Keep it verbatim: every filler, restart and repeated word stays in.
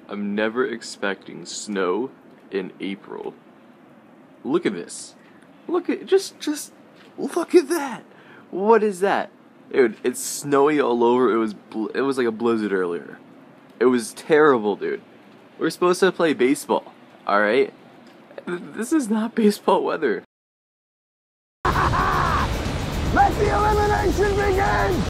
I'm never expecting snow in April. Look at this. Look at, just, just, look at that. What is that? Dude, it's snowy all over. It was, bl it was like a blizzard earlier. It was terrible, dude. We're supposed to play baseball, alright? This is not baseball weather. Let the elimination begin!